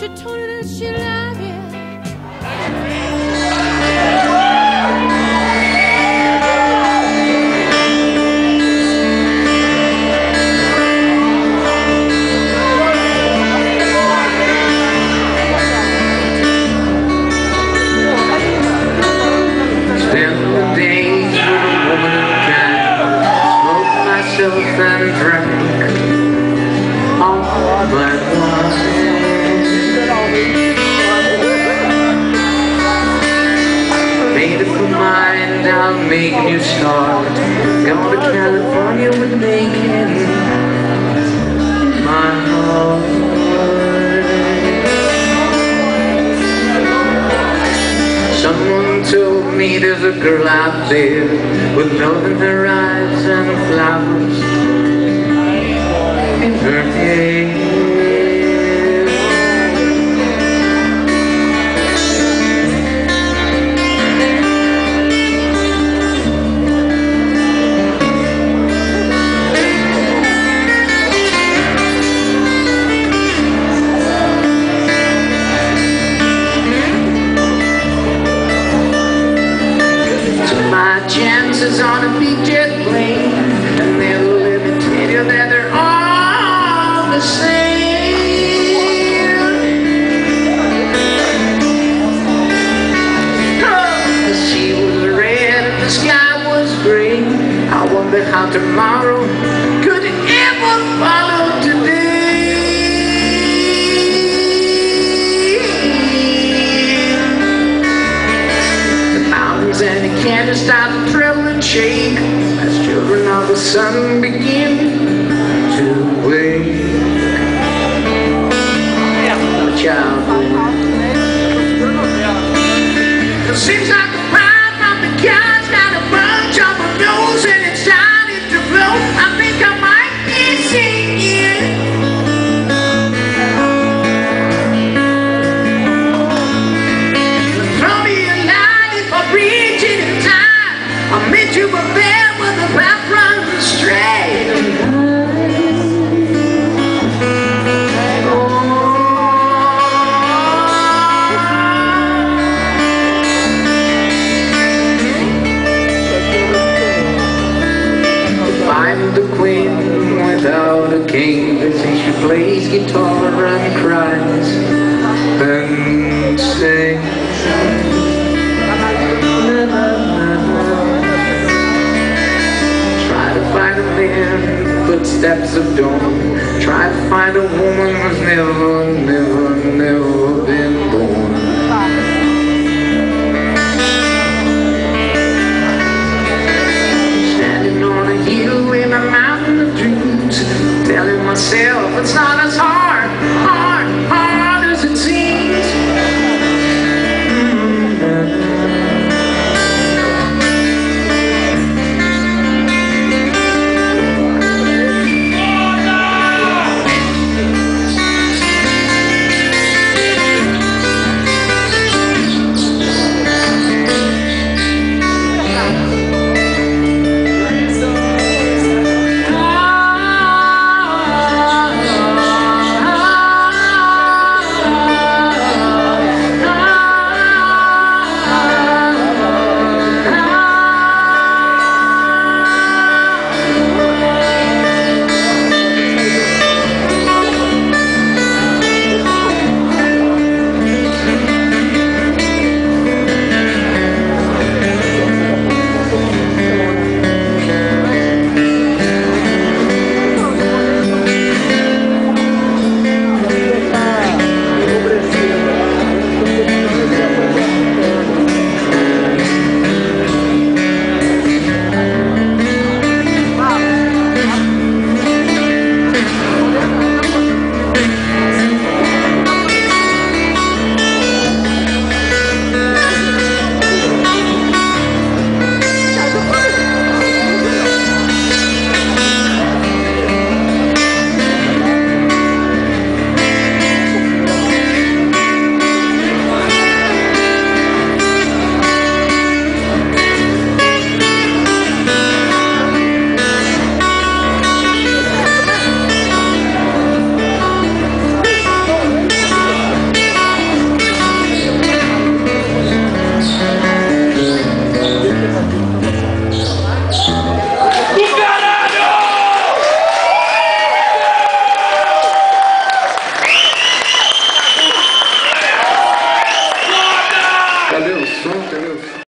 she told her that she loved you. And drank all but wine. Made up my mind, I'll make a new start. Go to California with making my heart. Someone told me there's a girl out there with love in her eyes and flowers in her hair. Chances on a big jet plane, and they'll let me tell you that they're all the same. Oh, the sea was red and the sky was gray. I wonder how tomorrow could ever follow today. The mountains and the canyons start to tremble and shake as children of the sun begin to wake. Watch out. It seems like the pride from the clouds got a bunch of a nose and it's starting to blow. I think I might be singing. Throw me a line if I reach it in time. I'll meet you up there where the path runs straight. I'm the queen without a king. They say she plays guitar and cries and sings. Try to find a man in the footsteps of dawn. Try to find a woman who's never been born. Standing on a hill in a mountain of dreams, telling myself it's not as hard as it seems. som, entendeu?